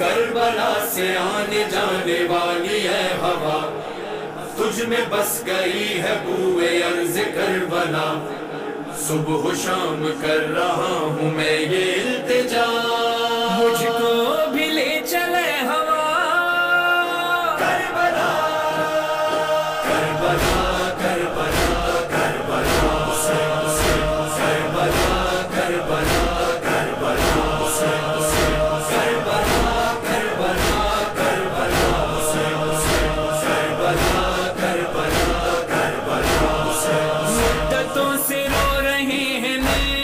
کربلا سے آنے جانے والی ہے ہوا، تجھ میں بس گئی ہے بوئے ارض کربلا، صبح و شام کر رہا ہوں میں یہ التجا، مجھ کو بھی لے چلے ہوا کربلا کربلا کربلا کربلا کربلا کربلا مدتوں سے رو رہے ہیں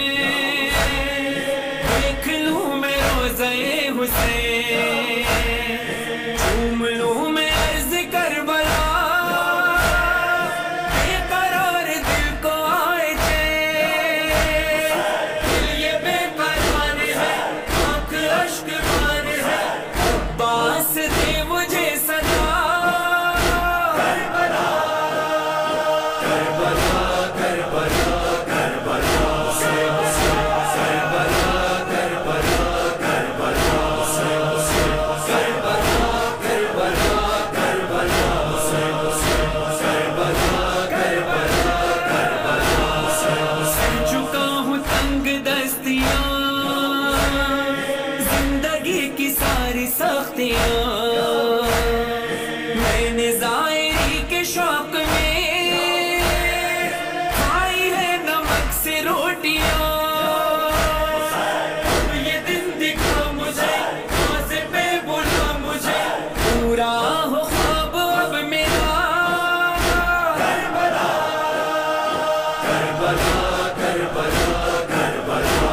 دیکھ لوں میں روضہ حسین، چوم لوں میں عرض کربلا، بے قرار دل کو آئے چین، دل یہ بے قرار ہے، آنکھ اشک بار ہے، عباس دے مجھے صدا سختیاں، میں نے ظاہری کے شوق میں کھائی ہے نمک سے روٹیاں، اب یہ دن دکھا مجھے، موزے پہ بلا مجھے، پورا ہو خواب اب میرا کربلا کربلا کربلا کربلا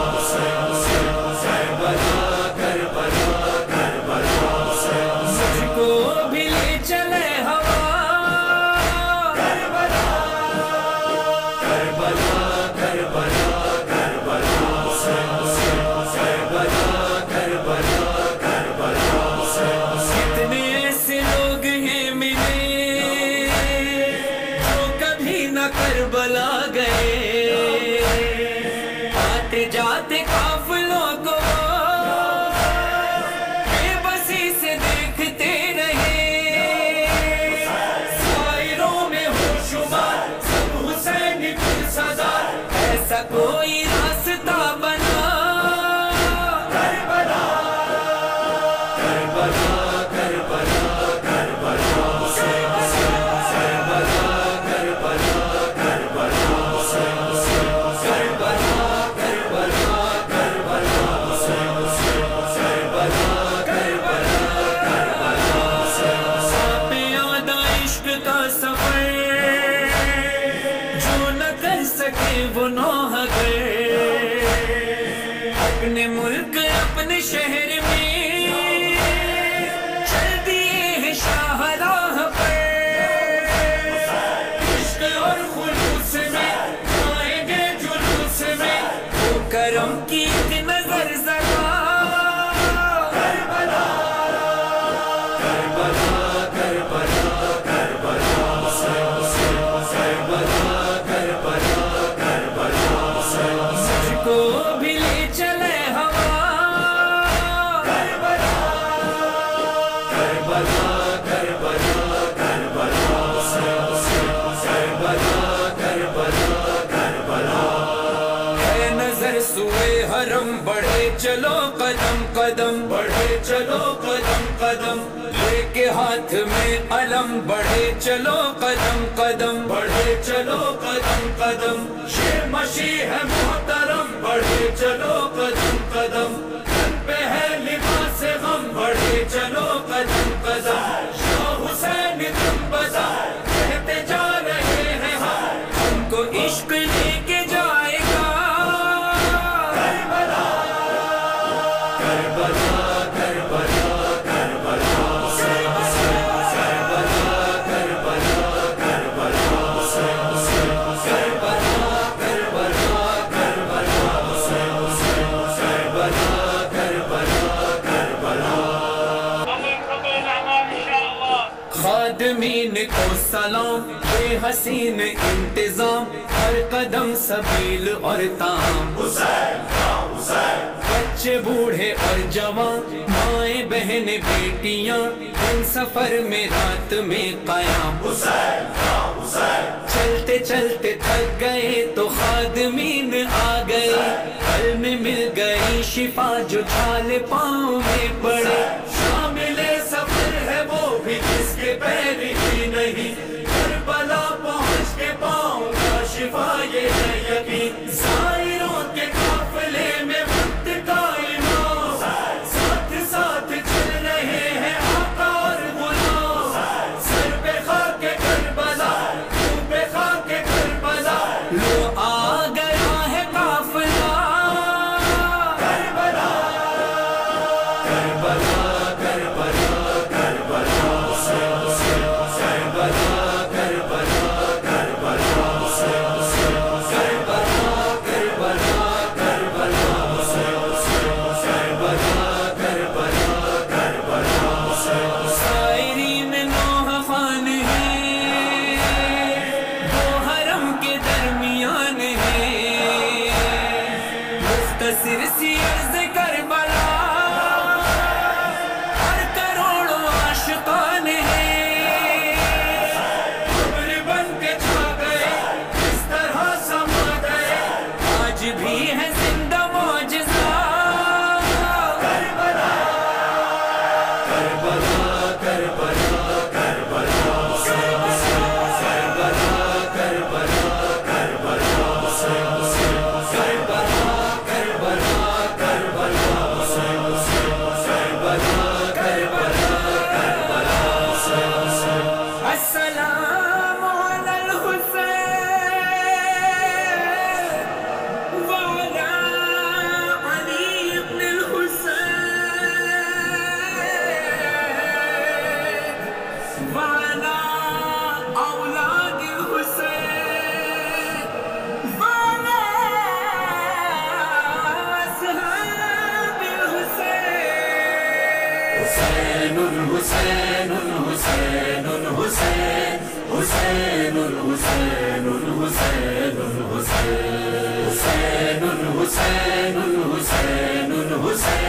کربلا گئے، آتے جاتے قافلوں کو بے بسی سے دیکھتے رہے، سائروں میں ہو شمار سب حسین کی سزار، ایسا کوئی راستہ بنا کربلا کربلا کربلا کربلا وہ نوح گئے، اپنے ملک اپنے شہر میں چل دیے ہیں شاہراہ پر، عشق اور خلوص میں آئیں گے جلوس میں، وہ کرم کی ایک نظر ذرا کربلا کربلا کربلا کو بھی لے چلے ہوا کربلا کربلا کربلا کربلا کربلا کربلا ہے نظر سوئے حرم، بڑھے چلو قدم قدم، بڑھے چلو قدم قدم، لے کے ہاتھ میں علم، بڑھے چلو قدم قدم، بڑھے چلو قدم قدم، شیر مشی ہے محترم، بڑھے چلو قدم قدم، تن پہ ہے لباس غم، بڑھے چلو قدم قدم، شاہ حسین تم بتا کہتے جا رہے ہیں ہم کو عشق لے کے جائے گا کربلا کربلا کربلا کربلا خادمین کو سلام، بے حسین انتظام، ہر قدم سبیل اور تام، حسین بچے بوڑھے اور جوان، مائیں بہنیں بیٹیاں، دن سفر میں رات میں قیام چلتے چلتے تھک گئے تو خادمین آ گئے، پل میں مل گئی شفا جو چھال پاؤں میں پڑے۔ شامل سفر ہے وہ بھی جس کے پیر ہی نہیں، کربلا پہنچ کے پاؤں کا شفا یہ ہے یقین۔ زائروں کے قافلے میں وقت کا امام، ساتھ ساتھ چل رہے ہیں آقا اور غلام۔ سر پہ خاک کربلا، منہ پہ خاک کربلا، لو آ گیا ہے قافلہ کربلا کربلا کربلا کربلا سائرین نوح خان ہیں، دو حرم کے درمیان ہیں، مختصر سی عرض کربلا اور کروڑوں عاشقان ہیں، قبر بن کے چھا گئے، اس طرح سما گئے، آج بھی ہے زندہ معجزہ کربلا کربلا کربلا کربلا کربلا کربلا السلام علی الحسین وعلی علی ابن الحسین وعلی اولاد الحسین وعلی اصحاب الحسین۔ حسین الحسین الحسین الحسین حسین الحسین الحسین الحسین حسین الحسین الحسین الحسین